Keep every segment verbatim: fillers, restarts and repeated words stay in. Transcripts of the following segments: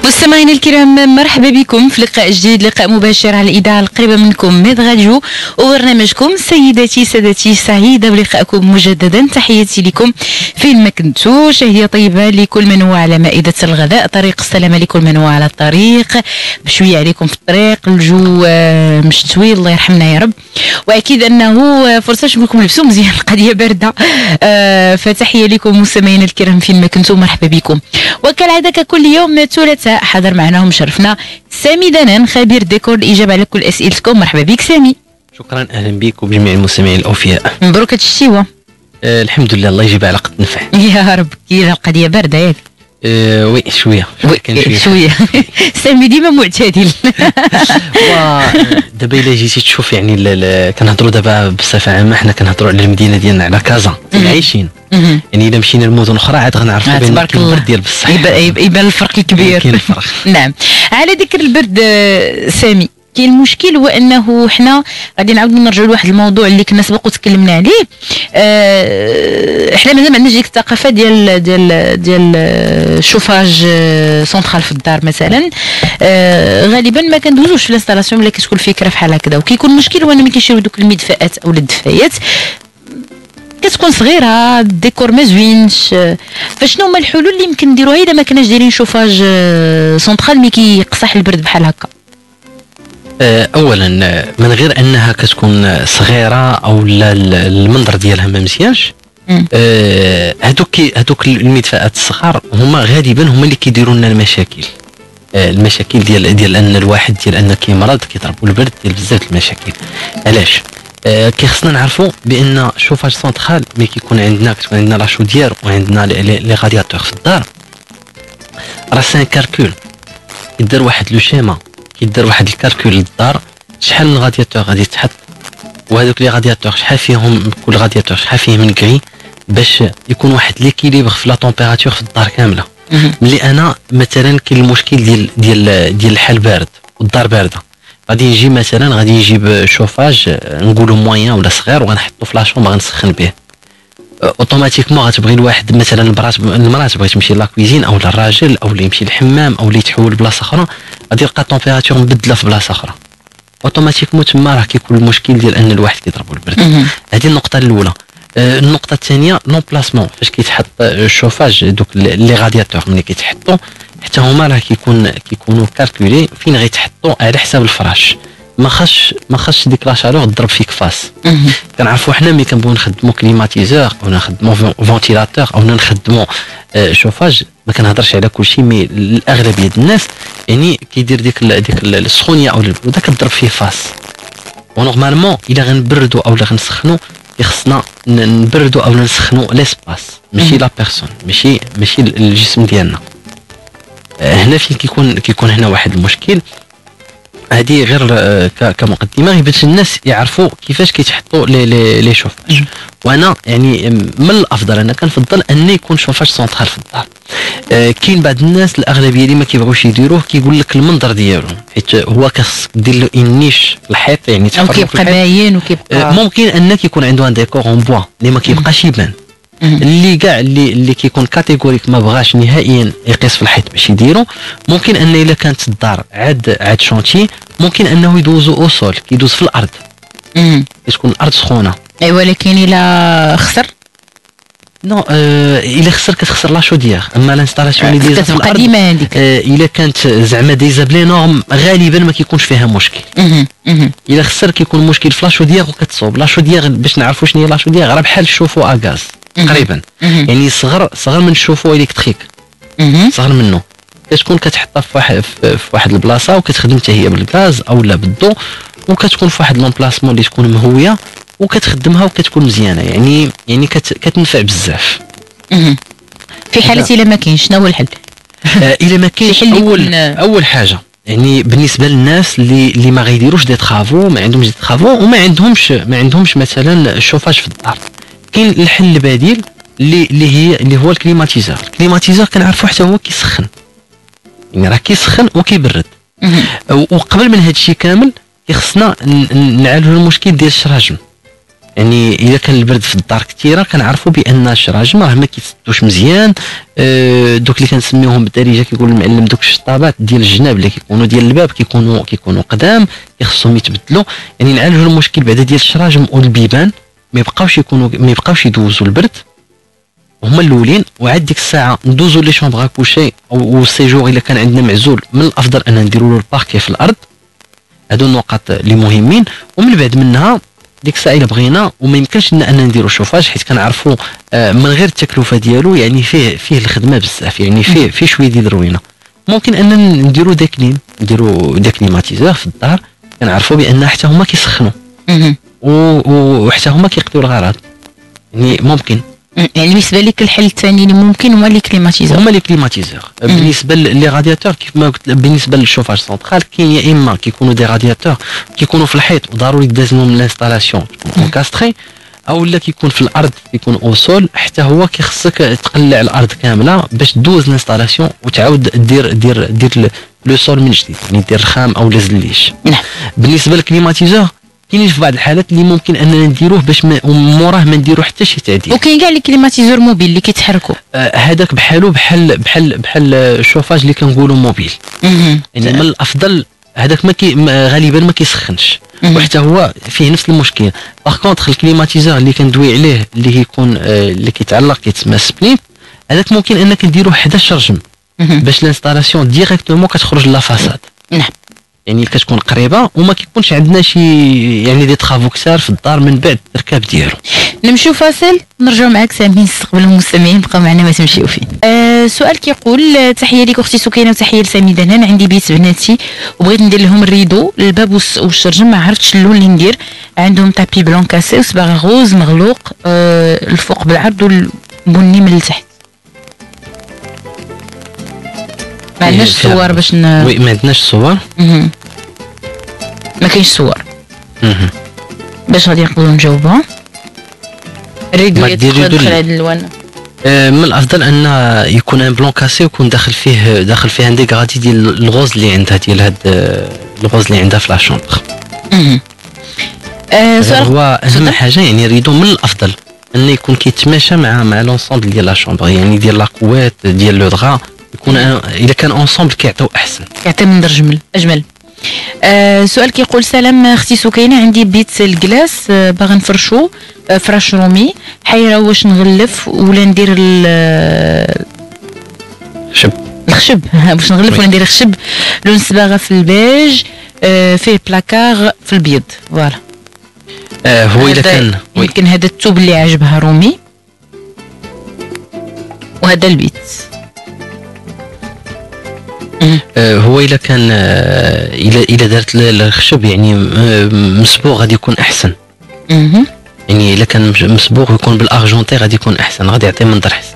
مستمعينا الكرام، مرحبا بكم في لقاء جديد، لقاء مباشر على الإذاعة القريبة منكم ميد راديو وبرنامجكم سيداتي سادتي. سعيدة بلقائكم مجددا، تحياتي لكم فين ما كنتوا، شهية طيبة لكل من هو على مائدة الغداء، طريق السلامة لكل من هو على الطريق، بشوية عليكم في الطريق، الجو مش طويل الله يرحمنا يا رب، وأكيد أنه فرصة باش نكون لبسوا مزيان، القضية باردة. فتحية لكم مستمعينا الكرام فين ما كنتوا، مرحبا بكم. وكالعادة ككل يوم ثلاثاء حضر معنا ومشرفنا سامي دنان، خبير ديكور، الإجابة على كل أسئلتكم. مرحبا بك سامي. شكرا، أهلا بك وبجميع المستمعين الأوفياء. مبروك هاد الشتيوة. أه الحمد لله، الله يجيب على قد نفع يا رب. كي القضية باردة ياك؟ أه وي شوية شوية شوية سامي ديما معتدل. دابا إلا جيتي تشوف يعني كنهضروا دابا بصفة عامة، حنا كنهضروا على المدينة ديالنا، على كازا عايشين، يعني إلا مشينا لمدن أخرى عاد غنعرفوا بأن كاين البرد ديال بصح، يبان الفرق الكبير. كاين الفرق. نعم. على ذكر البرد سامي، كاين المشكل هو انه حنا غادي نعاودوا نرجعوا لواحد الموضوع اللي كنا سبق وتكلمنا عليه. أه حنا مازال ما عندناش ديك الثقافه ديال ديال ديال الشوفاج سونترال في الدار مثلا. أه غالبا ما كندوزوش في الانستالاسيون ملي كتكون فكره بحال هكذا، وكيكون المشكل هو ملي كيشريو دوك المدفئات او الدفايات كتكون صغيره، الديكور ما زوينش. فشنو هما الحلول اللي يمكن نديروها اذا ما كناش دايرين شوفاج سونترال مي كيقصح البرد بحال هكا؟ اولا من غير انها كتكون صغيره او لا المنظر ديالها ما مزيانش، هذوك هذوك المدفئات الصغار هما غالبا هما اللي كيديروا لنا المشاكل. المشاكل ديال ديال ان الواحد ديال ان كيمرض كيضربوا البرد، ديال بزاف المشاكل. علاش؟ كيخصنا نعرفوا بان شوفاج سونترال ملي كيكون عندنا كتكون عندنا لا شوديير وعندنا لي غادياتور في الدار، راه سان كالكول يدير واحد لو شيما، كيدير واحد الكالكول للدار، شحال من غادياتور غادي تحط، وهذوك لي غادياتور شحال فيهم، كل غادياتور شحال فيه من كري، باش يكون واحد ليكيليبر في لا تمبيراتور في الدار كامله. ملي انا مثلا كاين المشكل ديال ديال ديال الحال بارد والدار بارده، غادي نجي مثلا غادي نجيب شوفاج نقولوا موين ولا صغير وغنحطو في لا شومبر غنسخن به، اوتوماتيكمون غتبغي الواحد مثلا المرات المراه تبغي تمشي لا كويزين او الراجل او اللي يمشي للحمام او اللي يتحول لبلاصه اخرى، غادي يلقى التمبيراتور مبدله في بلاصه اخرى، اوتوماتيكمون تما راه كيكون المشكل ديال ان الواحد كيضربو البرد. هذه النقطه الاولى. آه النقطه الثانيه لومبلاسمون، فاش كيتحط الشوفاج دوك لي غادياتور ملي كيتحطوا حتى هما راه كيكون كيكونوا كالكولي فين غيتحطوا على حساب الفراش، ما خاصش ما خاصش ديك لا شالور تضرب فيك فاس. كنعرفوا حنا ملي كنبغيو نخدموا كليماتيزور او نخدموا فونتيلاتور او نخدموا آه شوفاج، ما كنهضرش على كل شيء، مي الاغلبيه ديال الناس يعني كيدير ديك ديك السخونيه او البروده كتضرب فيه فاس. ونورمالمون الا غنبردوا او لا غنسخنوا خصنا نبردوا او نسخنوا ليسباس، ماشي لا بيرسون، ماشي ماشي الجسم ديالنا. هنا فين كيكون كيكون هنا واحد المشكل. هذه غير كمقدمه غير باش الناس يعرفوا كيفاش كيتحطوا لي لي لي شوفاج. وانا يعني من الافضل انا كنفضل ان يكون شوفاج سونترال في الدار. آه كاين بعض الناس الاغلبيه اللي ما كيبغيوش يديروه، كيقول لك المنظر ديالو حيت هو خاصك دير له النيش في الحيط، يعني تفرق كيبقى باين وكيبقى آه ممكن انك يكون عنده ان ديكور اون بوا اللي ما كيبقاش يبان، اللي كاع اللي اللي كيكون كاتيجوريك ما بغاش نهائيا يقيس في الحيط باش يديرو. ممكن ان الا كانت الدار عاد عاد شونتي ممكن انه يدوزو او سول، كيدوز في الارض، كتكون الارض سخونه. اي ولكن الا خسر نو آه الا خسر كتخسر لا شوديير، اما الانستالاسيون اللي ديزا في الارض ديما هذيك آه الا كانت زعما ديزا بلي نورم غالبا ما كيكونش فيها مشكل. الا خسر كيكون مشكل في لا شوديير وكتصوب لا شوديير. باش نعرفوا شنو هي لا شوديير، راه بحال الشوفو ا غاز تقريبا، يعني صغر صغر من الشوفو الكتريك، صغر منه، كتكون كتحطها في واحد في واحد البلاصه وكتخدم حتى هي بالغاز او لا بالضوء، وكتكون في واحد لومبلاسمون اللي تكون مهويه وكتخدمها وكتكون مزيانه، يعني يعني كت كتنفع بزاف. في حاله الا ما كاينش شنو هو الحل؟ آه الا ما كاينش اول اول حاجه يعني بالنسبه للناس اللي اللي ما غيديروش دي طرافو، ما عندهمش دي طرافو وما عندهمش ما عندهمش مثلا الشوفاج في الدار، كاين الحل البديل اللي اللي هي اللي هو الكليماتيزور. الكليماتيزور كنعرفوا حتى هو كيسخن، يعني راه كيسخن وكيبرد. وقبل من هذا الشيء كامل خصنا نعالجوا المشكل ديال الشراجم. يعني اذا كان البرد في الدار كثيره كنعرفوا بان الشراجم راه ما كيتسدوش مزيان. أه دوك اللي كنسميوهم بالدارجه كيقول المعلم دوك الشطابات ديال الجناب اللي كيكونوا ديال الباب كيكونوا كيكونوا قدام خصهم يتبدلوا. يعني نعالجوا المشكل بعدا ديال الشراجم والبيبان ما يبقاوش يكونوا ما يبقاوش يدوزوا البرد هما الاولين. وعاد ديك الساعه ندوزوا لي شومبر كوشي او السيجور الا كان عندنا معزول من الافضل ان نديروا له الباركي في الارض. هادو النقاط اللي مهمين. ومن بعد منها ديك الساعه الا بغينا وما يمكنش لنا ان نديروا شوفاج حيت كنعرفوا آه من غير التكلفه ديالو يعني فيه فيه الخدمه بزاف يعني فيه فيه شويه ديال الروينه. ممكن اننا نديروا داكلين نديروا داك كليماتيزور في الدار كنعرفوا بان حتى هما كيسخنوا وحتى هما كيقضيو الغرض. يعني ممكن يعني بالنسبه لك الحل الثاني اللي ممكن هما لي كليماتيزور هما لي كليماتيزور. بالنسبه لي رادياتور كيف ما قلت بالنسبه للشوفاج سونترال كاين يا اما كيكونوا دي رادياتور كيكونوا في الحيط وضروري تدازموا من الانستالاسيون اونكاستري او لا كيكون في الارض كيكون او سول حتى هو كيخصك تقلع الارض كامله باش دوز الانستالاسيون وتعاود دير دير دير لو سول من جديد يعني دير رخام او لازليش. بالنسبه للكليماتيزور كاينين في بعض الحالات اللي ممكن اننا نديروه باش موراه ما نديرو حتى شي تعديل. وكاين كاع لي كليماتيزور موبيل اللي كيتحركوا هذاك آه بحالو بحال بحال بحال الشوفاج اللي كنقولوا موبيل. يعني من الافضل هذاك ما كي غالبا ما كيسخنش وحتى هو فيه نفس المشكل. باغ كونطخ الكليماتيزور اللي كندوي عليه اللي كيكون آه اللي كيتعلق كيتسمى سبليت هذاك ممكن انك نديروه حدا الشرجم باش الانستالاسيون ديريكتومون كتخرج لا فاساد. نعم يعني كتكون قريبه وما كيكونش عندنا شي يعني دي طرافو كثار في الدار من بعد التركاب ديالو. نمشيو فاصل نرجعوا معاك سامين نستقبلوا المستمعين بقاو معنا ما تمشيو فين. آه سؤال كيقول تحيه ليك اختي سكينه وتحيه لسامي دهنان. عندي بيت بناتي وبغيت ندير لهم الريدو الباب والشرجم ما عرفتش اللون اللي ندير. عندهم تابي بلون كاسي وصباغه غوز مغلوق آه الفوق بالعرض والبني من التحت. ما عندناش صور باش ن... وي ما عندناش صور. اها ما كاينش صور. اها باش غادي نقدروا نجاوبها. الريدو يدخل هاد الالوان. آه من الافضل ان يكون ان بلون كاسي ويكون داخل فيه داخل فيه عندي غادي ديال الغوز اللي عندها ديال هاد الغوز اللي عندها في لا شومبر. اها آه سؤال هو اهم حاجه يعني الريدو من الافضل انه يكون كيتماشى مع مع لونسومبل ديال لا شومبر يعني ديال لا كوات ديال لو دغا يكون اذا كان اونسومبل كيعطيو احسن كيعطي منظر جمل اجمل. آه سؤال كيقول سلام اختي سكينه عندي بيت الكلاس آه باغا نفرشو آه فراش رومي حيره واش نغلف ولا ندير الخشب الخشب واش نغلف ولا ندير الخشب لون صباغه في البيج آه فيه بلاكار في البيض فوالا. آه هو اذا كان يمكن هذا الثوب اللي عجبها رومي وهذا البيت. آه هو الا كان آه الا الا دارت الخشب يعني مسبوغ غادي يكون احسن. اها يعني الا كان مسبوغ يكون بالارجونتي غادي يكون احسن غادي يعطي منظر احسن.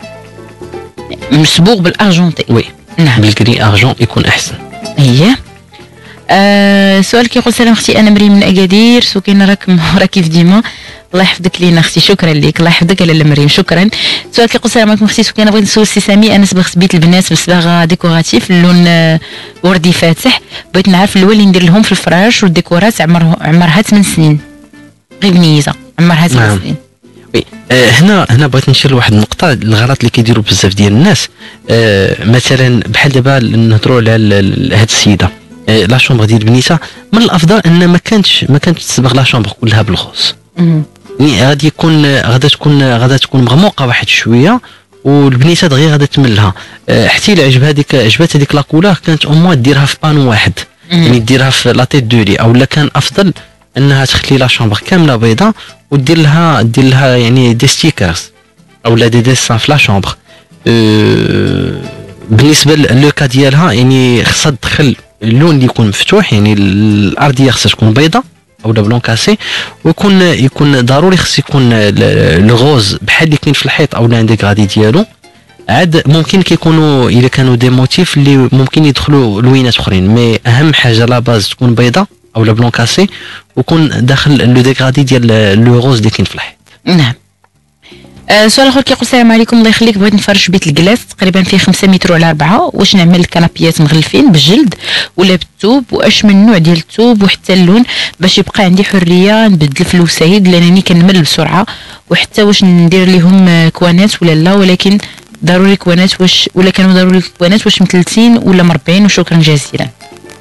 مسبوغ بالارجونتي وي نعم بالكري ارجون يكون احسن. اييه. آه سؤال كيقول سلام اختي انا مريم من اكادير سكينه راك راك كيف ديما الله يحفظك لينا اختي. شكرا لك الله يحفظك لاله مريم شكرا. سؤال كيقول السلام عليكم اختي سكينه بغيت نسول سي سامي انا صبغت بيت البنات بصباغه ديكوراتيف اللون وردي فاتح بغيت نعرف اللون اللي ندير لهم في الفراش والديكورات عمر عمرها ثمان سنين غير بنيزه عمرها ثمان سنين. وي آه هنا هنا بغيت نشير لواحد النقطه الغلط اللي كيديروا بزاف ديال الناس. آه مثلا بحال دابا نهضروا على هاد السيده آه لا شومبر ديال بنيتها من الافضل ان ما كانتش ما كانتش تصبغ لا شومبر كلها بالغوص. يعني غادي يكون غادا تكون غادا تكون مغموقه واحد شويه والبنيته دغيا غادا تملها أه حتى الا عجبها ديك عجبات هذيك لا كولور كانت او موان ديرها في بانو واحد يعني ديرها في لا تيت دو لي او لا كان افضل انها تخلي لا شومبر كامله بيضاء ودير لها دير لها يعني دي ستيكرز او لا دي ديسان في لا شومبر. أه بالنسبه للوكا ديالها يعني خصها تدخل اللون اللي يكون مفتوح يعني الارضيه خصها تكون بيضاء او بلون كاسي ويكون يكون ضروري خص يكون الغوز بحال اللي كاين في الحيط او لا عندك غادي ديالو. عاد ممكن كيكونوا الا كانوا دي موتيف اللي ممكن يدخلوا لوينات اخرين مي اهم حاجه لا باز تكون بيضاء او لا بلون كاسي ويكون داخل لو ديغرادي ديال لو غوز اللي كاين في الحيط. نعم. آه سؤال اخر كيقول السلام عليكم الله يخليك، بغيت نفرش بيت الكلاس تقريبا فيه خمسة متر على أربعة، واش نعمل الكنابيات مغلفين بالجلد ولا بالثوب، واش من نوع ديال الثوب وحتى اللون باش يبقى عندي حريه نبدل في الوسايد لانني كنمل بسرعه، وحتى واش ندير لهم كوانات ولا لا، ولكن ضروري كوانات واش ولا كانوا ضروري كوانات واش مثلثين ولا مربعين، وشكرا جزيلا.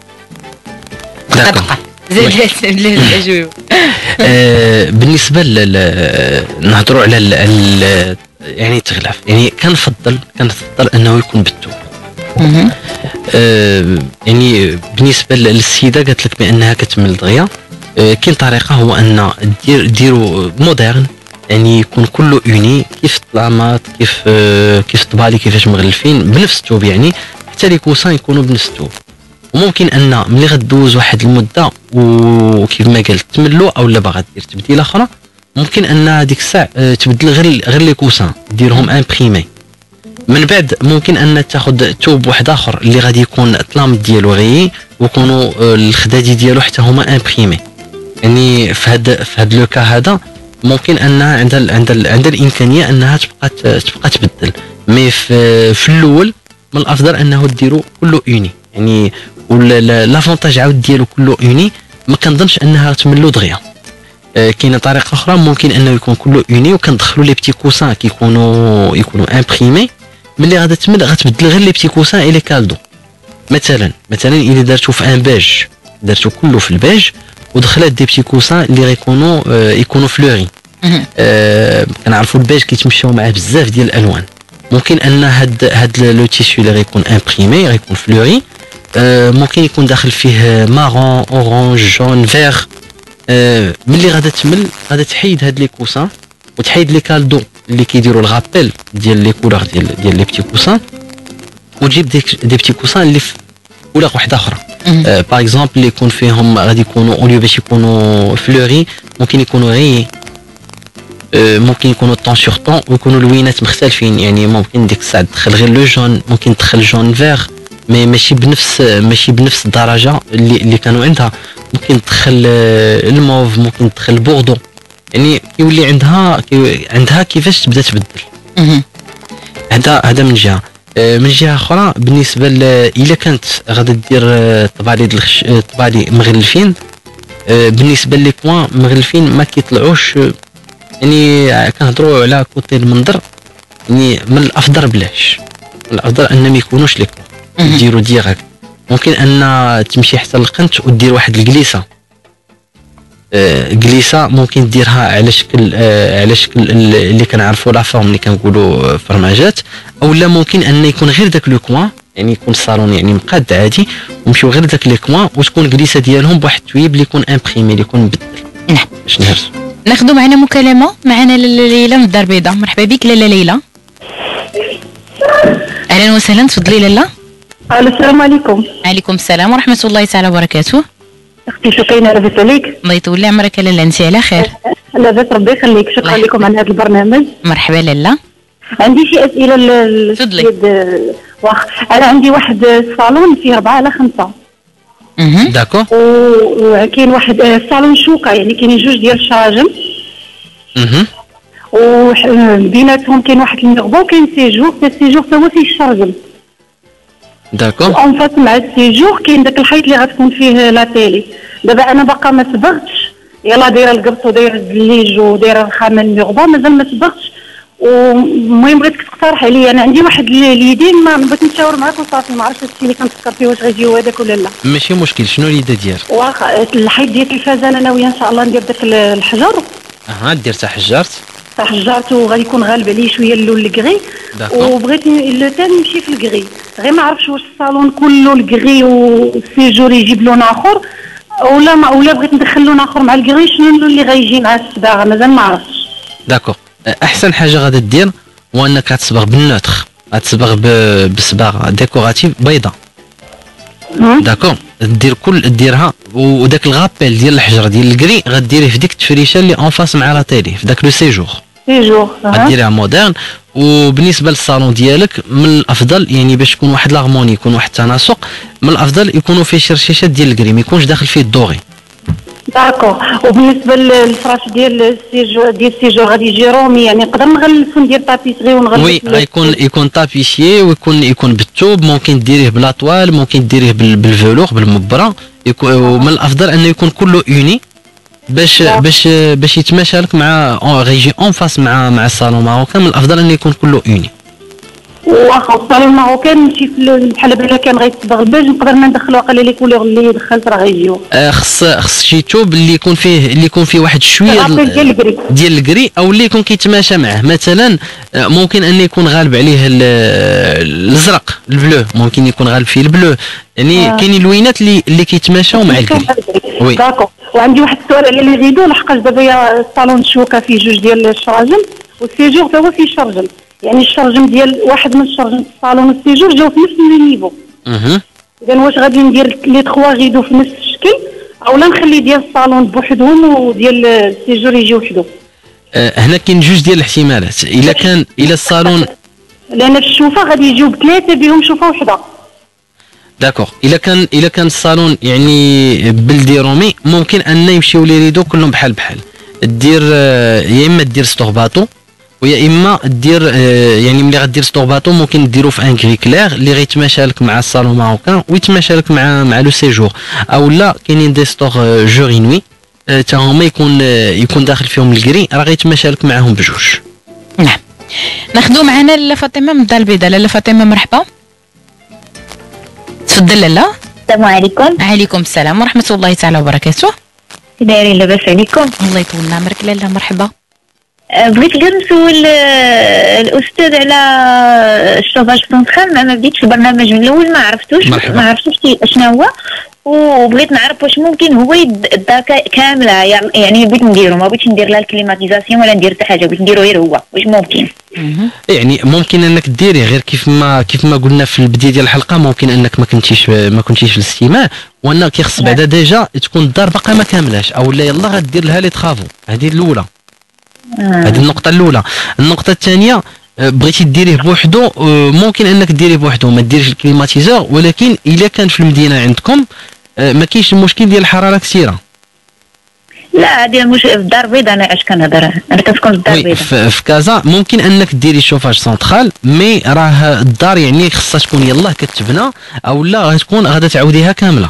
داكور زيد بالنسبه نهضروا على ال ال يعني تغلف، يعني كنفضل كنفضل انه يكون بالثوب. أه يعني بالنسبه للسيده قالت لك بانها كتمل دغيا، أه كاين طريقه هو ان دير ديروا مودرن، يعني يكون كله اوني كيف الطلامات كيف أه كيف الطبالي كيفاش مغلفين بنفس الثوب، يعني حتى لي كوسان يكونوا بنفس الثوب. وممكن ان ملي غدوز واحد المده وكيف ما قلت تملو او لا باغا دير تبديله اخرى، ممكن ان هذيك الساعه تبدل غير غير لي كوسان ديرهم امبريمي. من بعد ممكن ان تاخذ ثوب واحد اخر اللي غادي يكون الطلام ديالو غيي ويكونوا الخدادي ديالو حتى هما امبريمي. يعني في هذا في هذا لو كا هذا ممكن ان عندها عندها عندها الامكانيه انها تبقى تبقى تبدل، مي في, في الاول من الافضل انه ديروا كله اوني، يعني ولا لافونتاج عاود ديالو كله اوني، ما كنظنش انها تملو دغيا. آه كاينه طريقه اخرى ممكن انه يكون كله اوني وكندخلوا لي بتي كوسان كيكونوا يكونوا امبريمي، ملي غادا تمل غتبدل غير لي بتي كوسان الي كالدو. مثلا مثلا الا درتو في ان بيج درتو كله في البيج ودخلت دي بتي كوسان اللي غيكونوا آه يكونوا فلوري. آه كنعرفوا البيج كيتمشاو معاه بزاف ديال الالوان، ممكن ان هاد هاد لو تيشو اللي غيكون امبريمي غيكون فلوري، آه ممكن يكون داخل فيه مارون اورانج جون فيغ. آه ملي غادا تمل غادا تحيد هاد لي كوسان وتحيد لي كالدو اللي كيديروا الغابيل ديال لي كولور ديال ديال لي بتي كوسان، وتجيب دي دي بتي كوسان اللي في كولور واحده اخرى. آه باغ اكزومبل اللي يكون فيهم غادي يكونوا اوليو باش يكونوا فلوري ممكن يكونوا غي آه ممكن يكونوا طون سور طون ويكونوا لوينات مختلفين، يعني ممكن ديك الساعه تدخل غير لو جون، ممكن تدخل جون فيغ مي ماشي بنفس ماشي بنفس الدرجه اللي اللي كانوا عندها، ممكن تدخل الموف ممكن تدخل بوردو، يعني يولي عندها عندها كيفاش تبدا تبدل. هذا هذا من جهه. من جهه اخرى بالنسبه الا كانت غادا دير طبالي طبالي مغلفين، بالنسبه لي كوان مغلفين ما كيطلعوش، يعني كنهضروا على كوتي المنظر، يعني من الافضل بلاش، من الافضل ان ما يكونوش لي كوان ديروا ديريكت. ممكن ان تمشي حتى للقنت ودير واحد الكليسه، آه كليسه ممكن ديرها على شكل آه على شكل اللي كنعرفوا لا فورم اللي كنقولوا فرماجات، او لا ممكن ان يكون غير داك لو كوان، يعني يكون الصالون يعني مقاد عادي ومشيو غير داك لي كوان وتكون الكليسه ديالهم بواحد التويب اللي يكون امبريمي اللي يكون مبدل. نعم باش نهرسوا. ناخذوا معنا مكالمه، معنا ليلى من الدار البيضاء. مرحبا بك لاله ليلى. اهلا وسهلا، تفضلي لاله. السلام عليكم. وعليكم السلام ورحمه الله تعالى وبركاته. اختي شكرا لاباس عليك؟ الله يطول لي عمرك لاله، انت على خير؟ لاباس ربي يخليك، شكرا لكم على هذا البرنامج. مرحبا لاله. عندي شي اسئله. تفضلي. واخ انا عندي واحد الصالون فيه أربعة على خمسة. اها داكور. وكاين واحد الصالون شوكه، يعني كاينين جوج ديال الشراجم. اها وبيناتهم كاين واحد المغبو وكاين سيجور، السيجور تا هو فيه الشراجم. داكور. اون فاس مع السيجور كاين داك الحيط اللي غتكون فيه لا تيلي. دابا انا باقا ما صبغتش، يلا دايره القبط ودايره الزليج ودايره الخامه المغبا، مازال ما صبغتش. والمهم بغيتك تقترح عليا، انا عندي واحد اليدين ما بغيت نتشاور معاك وصافي، ما عرفتش هادشي اللي كنفكر فيه واش غيجيو هذاك ولا لا. ماشي مشكل، شنو اليده ديالك؟ واخا الحيط ديال التلفازه انا ناويه ان شاء الله ندير داك الحجر. اها دير حتى حجرت. حجرت وغادي يكون غالب عليه شويه اللون الكغي، وبغيت لو تان نمشي في الكغي، غير ما عرفتش واش الصالون كله الكغي والسيجور يجيب لون اخر ولا ما ولا بغيت ندخل لون اخر مع الكغي، شنو اللون اللي غيجي مع الصباغه مازال ما عرفتش. داكور. احسن حاجه غادي دير هو انك غتصبغ بالنوتر، غتصبغ بصباغه ديكوراتيف بيضاء. داكور. دير كل ديرها، وداك الغابيل ديال الحجر ديال الكري غديريه في ديك التفريشه اللي اون فاس مع لا تيلي في داك لو سيجور. سيجور غديريها مودرن. وبالنسبه للصالون ديالك من الافضل يعني باش يكون واحد لاغموني يكون واحد التناسق، من الافضل يكونوا فيه شي رشيشات ديال الكري، ما يكونش داخل فيه الدوغي. داكور. وبالنسبه للفراش ديال السيجور ديال السيجور غادي يجي رومي، يعني نقدر نغلف وندير طابيسري ونغلف. وي غيكون يكون طابيسيي ويكون يكون بالثوب، ممكن ديريه بلا طوال، ممكن ديريه بالفلوغ بالمبره، يكون ومن الافضل انه يكون كله اوني باش باش باش يتماشى لك مع غيجي اون فاس مع مع الصالون ماروكان. من الافضل انه يكون كله اوني. واخا الصالون ماروكان نمشي بحال بلا كان غيتصبغ الباج، نقدر ما ندخل واقيلا لي كولور اللي دخلت راه غيجيو. آه خص خص شي توب اللي يكون فيه اللي يكون فيه واحد شويه ديال الكري ديال الكري، او اللي يكون كيتماشى معه. مثلا ممكن ان يكون غالب عليه الازرق البلو، ممكن يكون غالب فيه البلو، يعني آه. كاينين اللوينات اللي اللي كيتماشاو مع الكري. وي داكور. وعندي واحد السؤال على لي ريدو، لحقاش دابا الصالون شوكه فيه جوج ديال الشراجم والسيجور تا هو فيه شرجم، يعني الشرجم ديال واحد من الشرجم الصالون والسيجور جاو في نفس النيفو. اها اذا واش غادي ندير لي تخوا ريدو في نفس الشكل، او لا نخلي ديال الصالون بوحدهم وديال السيجور يجي وحده؟ أه هنا كاين جوج ديال الاحتمالات. الا كان الى الصالون، لان في الشوفه غادي يجيو بثلاثه بهم شوفه وحده. داكوغ. الا كان الا كان الصالون يعني بلدي رومي، ممكن ان يمشيو لي ريدو كلهم بحال بحال. دير يا اما دير ستور باطو، ويا اما دير يعني ملي غدير ستور باطو ممكن ديرو في ان كري كلير اللي غيتماشى لك مع الصالون ماروكان ويتماشى لك مع مع لو سيجور. او لا كاينين دي ستور جوري نوي تا هما يكون يكون داخل فيهم الكري، راه غيتماشى لك معاهم بجوج. نعم. ناخذوا معنا لاله فاطمه من الدار البيضاء. لاله فاطمه مرحبا. تفضل لاله. السلام عليكم. وعليكم السلام ورحمه الله تعالى وبركاته. دايرين لاباس عليكم؟ الله يطول عمرك لاله. مرحبا. بغيت غير نسول الاستاذ على الشوفاج سونترال. ما بديتش البرنامج من الاول، ما عرفتوش ما عرفتوش شنو هو، وبغيت نعرف واش ممكن هو الدار كامله، يعني بغيت نديرو، ما بغيتش ندير لا الكليماتيزاسيون ولا ندير حتى حاجه، بغيت نديرو غير هو. واش ممكن؟ يعني ممكن انك ديريه غير كيف ما كيف ما قلنا في البدايه ديال الحلقه، ممكن انك ما كنتيش ما كنتيش في الاستماع، وانك كيخص بعدا ديجا تكون الدار باقا ما كاملاش، او لا يلاه غدير لها لي ترافو. هذه الاولى، هذه النقطه الاولى. النقطه الثانيه، بغيتي ديريه بوحدو، ممكن انك ديريه بوحدو ما ديرش الكليماتيزور، ولكن الا كان في المدينه عندكم ما كاينش المشكل ديال الحراره كثيره. لا هذه مش في الدار البيضاء، انا اش كنهضر، انا كتكون في الدار البيضاء. في كازا ممكن انك ديري شوفاج سونترال، مي راه الدار يعني خصها تكون يلاه كتبنى، او لا غتكون غادا تعاوديها كامله.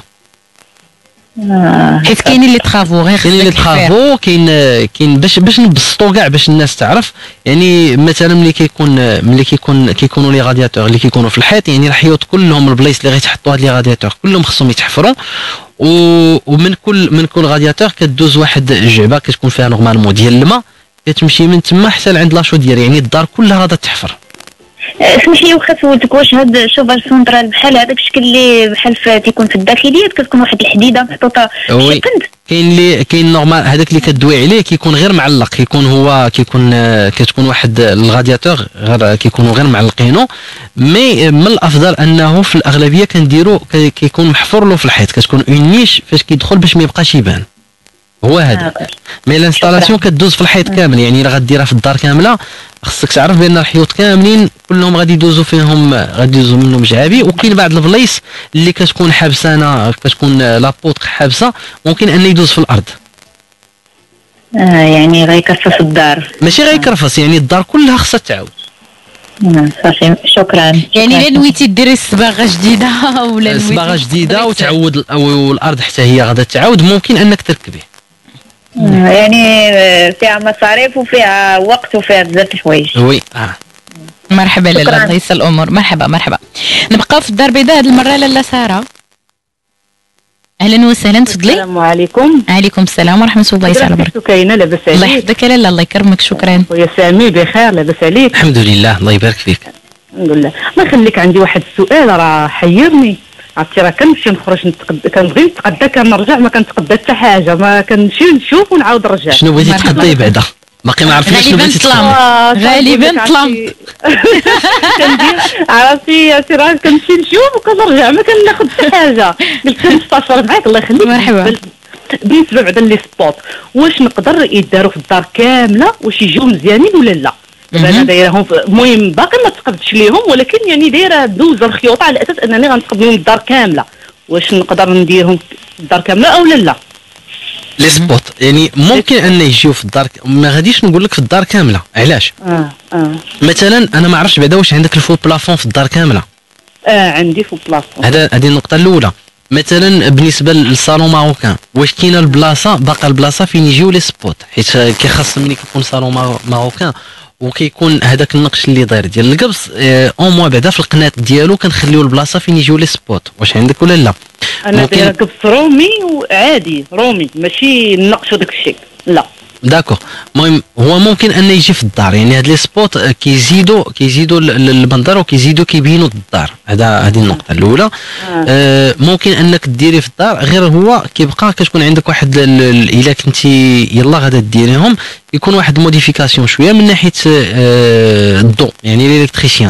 آه. حيت كاينين لي طرافو غير كاينين لي طرافو، كاين كاين باش باش نبسطوا كاع باش الناس تعرف. يعني مثلا ملي كيكون ملي كيكون كيكونوا لي غادياتور اللي كيكونوا في الحيط، يعني الحيوط كلهم البلايص اللي غيتحطوا هاد لي غادياتور كلهم خصهم يتحفروا، و ومن كل من كل غادياتور كدوز واحد الجعبه كتكون فيها نورمالمون ديال الماء، كتمشي من تما حتى لعند لاشو ديال، يعني الدار كلها غادا تحفر. اسمح لي واخا سولتك، واش هاد الشوفاج سونترال بحال هذاك الشكل اللي بحال تيكون في الداخليات كتكون واحد الحديده محطوطه شي قند؟ كاين اللي كاين نورمال هذاك اللي كدوي عليه كيكون غير معلق، كيكون هو كيكون كتكون واحد الغادياتور غير كيكونوا غير معلقينو، مي من الافضل انه في الاغلبيه كنديروا كيكون محفور له في الحيط، كتكون اون نيش فاش كيدخل باش ما يبقاش يبان. هو هذا. مي الانستالاسيون كدوز في الحيط كامل، يعني الا غديرها في الدار كامله خصك تعرف بان الحيوط كاملين كلهم غادي يدوزوا فيهم غادي يدوزوا منهم جعابي، وكاين بعض البلايص اللي كتكون حابسانه كتكون لابوط حابسه، ممكن ان يدوز في الارض. آه يعني غيكرفس الدار، ماشي غيكرفس، يعني الدار كلها خصها تعاود. صافي شكرا. يعني الا نويتي ديري صباغه جديده ولا صباغه جديده وتعود والارض حتى هي غادا تعاود، ممكن انك تركبيه. يعني فيها مصاريف وفيها وقت وفيها بزاف الحوايج. وي اه مرحبا لاله، الله يسر الامور. مرحبا مرحبا. نبقاو في الدار البيضاء هذه المره. لاله ساره، اهلا وسهلا، تفضلي. السلام عليكم. وعليكم السلام ورحمه الله تعالى وبركاته. كاينه لاباس عليك؟ الله يحفظك يا لاله، الله يكرمك. شكرا. ويا سامي بخير؟ لاباس عليك؟ الحمد لله، الله يبارك فيك. الحمد لله. الله يخليك، عندي واحد السؤال راه حيرني. عرفتي راه كنمشي نخرج نتقدى، كنبغي نتقدى كنرجع ما كنتقدى حتى حاجه، ما كنمشي نشوف ونعاود نرجع. شنو بغيتي تقداي بعدا؟ باقي ما عرفتيش شنو بغيتي تقداي. غالبا طلام. كندير عرفتي يا سي راه كنمشي نشوف وكنرجع ما كناخذ حتى حاجه. قلت نستشر معاك الله يخليك. مرحبا. بالنسبه بعدا لي سبوت، واش نقدر يداروا في الدار كامله، واش يجيو مزيانين ولا لا؟ انا دايرهم المهم باقي ما تقدتش ليهم، ولكن يعني دايره دوزه الخيوط على اساس انني غنتقبل لهم الدار كامله. واش نقدر نديرهم الدار كامله او لا؟ لي سبوت يعني ممكن ان يجيو في الدار، ما غاديش نقول لك في الدار كامله. علاش؟ اه اه مثلا انا ما عرفتش بعدا واش عندك الفو بلافون في الدار كامله. اه عندي فو بلاصون. هذا هذه النقطه الاولى. مثلا بالنسبه للصالون ماروكان واش كاينه البلاصه باقا البلاصه فين يجيو لي سبوت، حيت كيخاص ملي كيكون صالون ماروكان وكيكون هذاك النقش اللي داير ديال القبص او موا بعدا في القناه ديالو كنخليو البلاصه فين يجيو لي سبوت. واش عندك ولا لا؟ انا دايره قبص رومي وعادي رومي ماشي نقش وداك الشيء لا. داكور. المهم هو ممكن ان يجي في الدار، يعني هاد لي سبوت كيزيدوا كيزيدوا المنظر وكيزيدوا كيبينوا الدار. هذا هذه النقطه الاولى. آه. آه ممكن انك ديري في الدار، غير هو كيبقى كتكون عندك واحد الا كنتي يلا غادا ديريهم يكون واحد موديفيكاسيون شويه من ناحيه آه الضوء، يعني الالكتريسيان.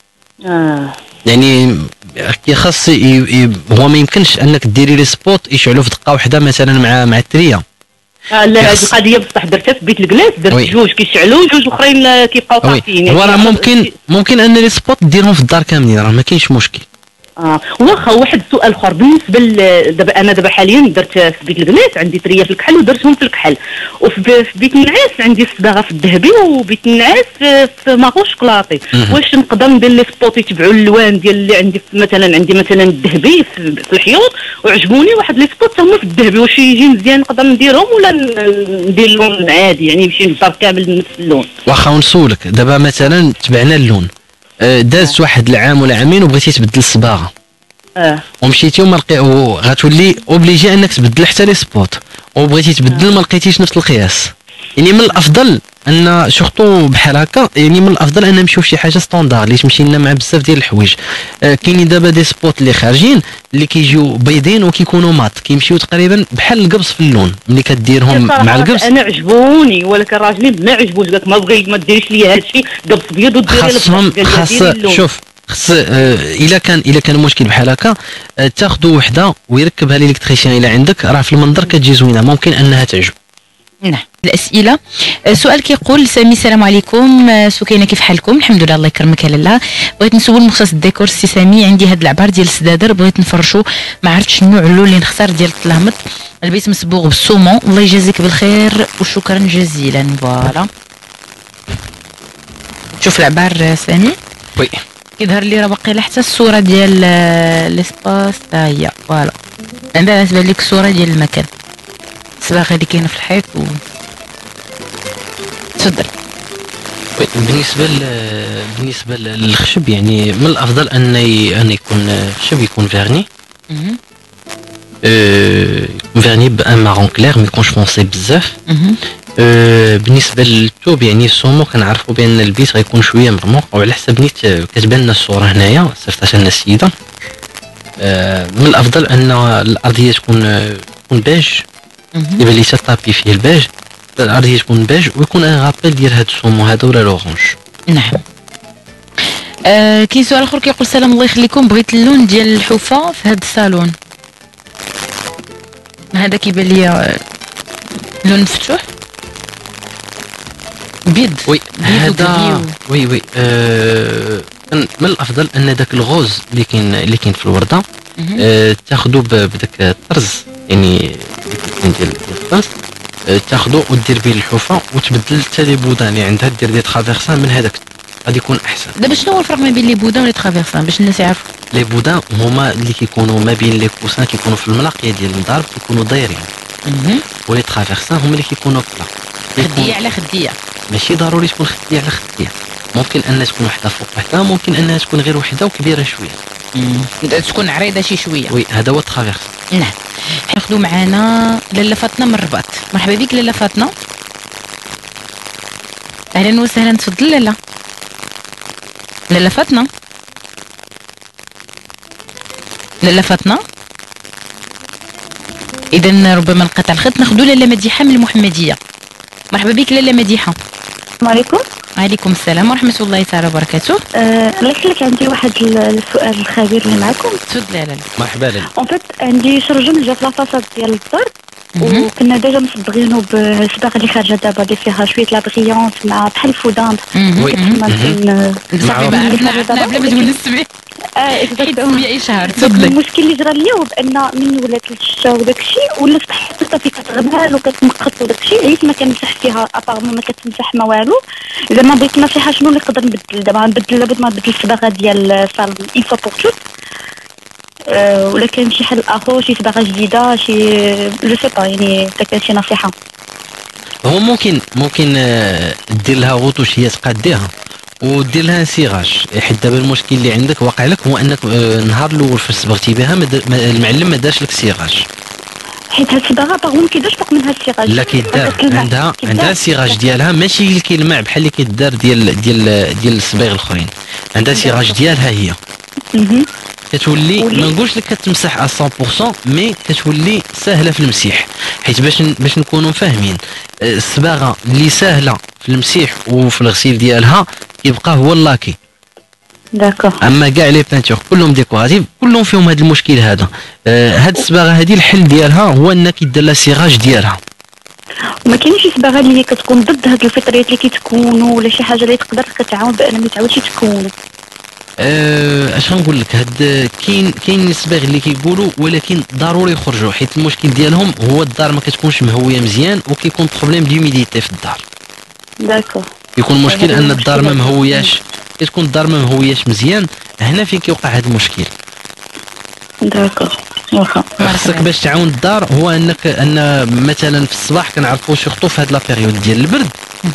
اه يعني كيخاص هو ما يمكنش انك ديري لي سبوت يشعلوا في دقه واحده مثلا مع مع التريه. اه لا هذه القضيه بصح درتها في بيت الكلاس، درت وي. جوج كيشعلوا جوج اخرين كيبقاو طافيين. هو راه ممكن ممكن ان لي سبوت ديرهم في الدار كاملين، راه ما كاينش مشكل. اه واخا واحد السؤال اخر بالنسبه دابا انا دابا حاليا درت في بيت الكلاس عندي تريه في الكحل ودرتهم في الكحل، وفي بيت النعاس عندي الصباغه في الذهبي وبيت النعاس في ماغو شكلاطي. واش نقدر ندير لي سبوت يتبعوا الالوان ديال اللي عندي مثلا عندي مثلا الذهبي في الحيوط وعجبوني واحد لي سبوت هما في الذهبي، واش يجي مزيان نقدر نديرهم ولا ندير اللون عادي يعني يمشي للدار كامل نفس اللون؟ واخا نسولك دابا مثلا تبعنا اللون دازت واحد العام ولا عامين وبغيتي تبدل الصباغه اه ومشيتي وما لقي غتولي اوبليجي انك تبدل حتى لي سبوت وبغيتي تبدل ما لقيتيش نفس القياس. يعني من الافضل ان شورتو بحال هكا، يعني من الافضل ان نمشيو فشي حاجه ستوندار اللي تمشي لنا مع بزاف ديال الحوايج. آه كاينين دابا دي سبوت اللي خارجين اللي كيجيو بيضين وكيكونوا مات، كيمشيو تقريبا بحال القبص في اللون ملي كديرهم مع القبص. انا عجبوني ولكن راجلي ما عجبوش، قالك ما بغيت ما ديريش لي هادشي قبص بيض وديري خاصهم خاص شوف خص آه الا كان الا كان مشكل بحال هكا آه تاخذوا وحده ويركبها الالكتريسيان الا عندك، راه في المنظر كتجي زوينه ممكن انها تعجب. نعم. الاسئله سؤال كيقول سامي السلام عليكم سكينه كيف حالكم؟ الحمد لله الله يكرمك يا لاله. بغيت نسول مختص الديكور السي سامي، عندي هاد العبار ديال السدادر بغيت نفرشو ما عرفتش النوع اللون اللي نختار ديال الطلامط، البيت مسبوغ بالصومون. الله يجازيك بالخير وشكرا جزيلا. فوالا شوف العبار سامي وي كيظهر لي راه باقي حتى الصوره ديال ليسباس تا هي. فوالا عندها تبان لك الصوره ديال المكان الصباغه اللي كاينه في الحيط و تفضل. بالنسبه بالنسبه للخشب يعني من الافضل ان ان يكون الخشب يكون فيرني أه يكون فيرني بان مارون كلير ما يكونش فونسي بزاف. أه بالنسبه للثوب يعني السومو كنعرفوا بان البيت غيكون شويه مرموق وعلى حسب نيت كتبان لنا الصوره هنايا صيفطها لنا السيده. أه من الافضل ان الارضيه تكون تكون بيج يبان لي تطابي فيه البيج، الارضيه تكون بيج ويكون ان غابيل ديال هاد السومو هذا ولا لورانج. نعم. آه كاين سؤال اخر كيقول سلام الله يخليكم، بغيت اللون ديال الحفه في هذا الصالون. هذا كيبان لي لون مفتوح بيض. وي هذا وي وي آه من الافضل ان داك الغوز اللي كاين اللي كاين في الورده آه تاخذوا بداك الطرز يعني ديال الطرز آه تاخذوا ودير به الحفه وتبدل حتى لي بودان اللي عندها دير دي ترافيرسان من هذاك غادي يكون احسن. دابا شنو هو الفرق ما بين لي بودان ولي ترافيرسان باش الناس يعرفوا؟ لي بودان هما اللي كيكونوا ما بين لي كوسان كيكونوا في المناقيه ديال الدار كيكونوا دايرين، ولي ترافيرسان هما اللي كيكونوا بلا خديه على خديه. ماشي ضروري تكون خديه على خديه، ممكن انها تكون وحده فوق وحده، ممكن انها تكون غير وحده وكبيره شويه تكون عريضه شي شويه. وي هذا هو الترافيرس. نعم. ناخذوا معنا لاله فاطمه من الرباط. مرحبا بك لاله فاطمه. اهلا وسهلا تفضل لاله. لاله فاطمه لاله فاطمه اذا ربما انقطع الخط. ناخذوا لاله مديحه من المحمديه. مرحبا بك لاله مديحه. السلام عليكم. وعليكم السلام ورحمه الله تعالى وبركاته. الله يخليك عندي واحد السؤال الخبير اللي معكم. تفضلي يا لاله. مرحبا لاله. اون فيت عندي شرجم جا في لافاساد ديال الدار وكنا ديجا مصبغينه بالصباغه اللي خارجه دابا اللي فيها شويه لا بريونت مع بحال الفودان. وي صافي ما عرفنا بلا ما تقول السمي. اه اكزاكتومون يا اشهار تفضلي. المشكل اللي جرى ليا هو بان من ولات الشتا وداك الشيء ولا صحتي صافي كتغبال وكتنقص وداك الشيء، عييت ما كنمسح فيها ابارمون ما كتمسح ما والو. زعما بغيت نصيحه شنو اللي نقدر نبدل دابا؟ نبدل لابد ما نبدل الصباغه ديال الصالون اون فوا بور توت، ولا كاين شي حل اخر، شي صباغه جديده، شي جو سي با يعني حتى كاين شي نصيحه؟ هو ممكن ممكن دير لها غوطوش هي تقاديها ودير لها انسيغاج، حيت دابا المشكل اللي عندك واقع لك هو انك النهار الاول فاش صبغتي بها المعلم ما دارش لك السيغاج، حيت هاد الصباغه باغون كيداش فوق منها السيغاج. لا كيدار عندها عندها السيغاج ديالها ماشي اللي كيلمع بحال اللي كيدار ديال ديال ديال الصباغ الاخرين، عندها السيغاج ديالها هي. كتولي ما نقولش لك كتمسح على مية بالمية مي كتولي سهله في المسيح، حيت باش باش نكونوا فاهمين الصباغه اللي سهله في المسيح وفي الغسيل ديالها يبقى هو اللاكي. داكور. اما كاع لي بانتور كلهم ديكوراتيف كلهم فيهم هذا المشكل هذا. آه هاد الصباغه هذه الحل ديالها هو انك يدير لها سيغاج ديالها. وما كاينش شي صباغه اللي هي كتكون ضد هاد الفطريات اللي كيتكونوا ولا شي حاجه اللي تقدر كتعاون بان ما يتعاودش يتكونوا؟ أه اش غنقول لك، هاد كاين كاين الصباغ اللي كيقولوا ولكن ضروري يخرجوا، حيت المشكل ديالهم هو الدار ما كتكونش مهويه مزيان وكيكون بروبليم ديوميديتي في الدار. داكور. يكون المشكل ان الدار ما مهوياش، كتكون الدار ما مهوياش مزيان، هنا فين كيوقع هذا المشكل. داكور. واخا خاصك باش تعاون الدار هو انك ان مثلا في الصباح كنعرفوا سورتو في هاد لا بيريود ديال البرد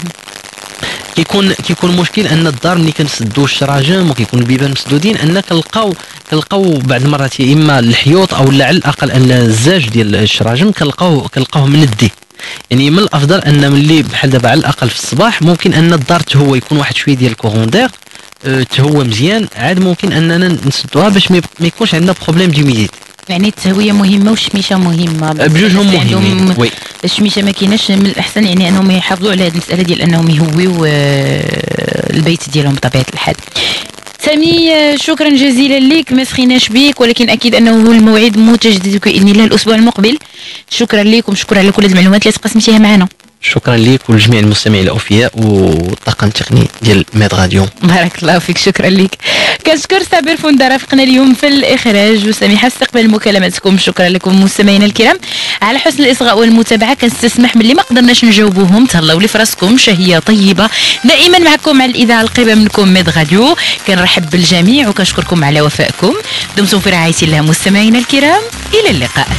كيكون كيكون مشكل ان الدار ملي كنسدوا الشراجم وكيكون البيبان مسدودين ان كنلقاو كنلقاو بعض المرات يا اما الحيوط او على الاقل ان الزاج ديال الشراجم كنلقاو كنلقاوه مندي. يعني من الافضل ان ملي بحال دابا على الاقل في الصباح ممكن ان الدار تهوى يكون واحد شويه ديال الكورون دير أه تهوى مزيان، عاد ممكن اننا نسدوها باش ما يكونش عندنا بروبليم ديوميديتي. يعني التهويه مهمه والشميشه مهمه بجوجهم مهمين. وي الشميشه ما كايناش، من الاحسن يعني انهم يحافظوا على هذه المساله ديال انهم يهويوا البيت ديالهم بطبيعه الحال. سامي شكرا جزيلا لك، ما سخيناش بك ولكن اكيد انه الموعد متجدد باذن الله الاسبوع المقبل. شكرا لكم، شكرا على كل المعلومات اللي تقسمتيها معنا. شكرا لك ولجميع المستمعين الاوفياء والطاقم التقني ديال ميد راديو. بارك الله فيك، شكرا لك. كنشكر صابر فوندا رافقنا اليوم في الاخراج وسميحه استقبال مكالماتكم. شكرا لكم مستمعينا الكرام على حسن الاصغاء والمتابعه. كنستسمح من اللي ما قدرناش نجاوبوهم، تهلاو لي فراسكم، شهيه طيبه دائما معكم على الاذاعه القريبه منكم ميد راديو. كنرحب بالجميع وكنشكركم على وفائكم. دمتم في رعايه الله مستمعينا الكرام، الى اللقاء.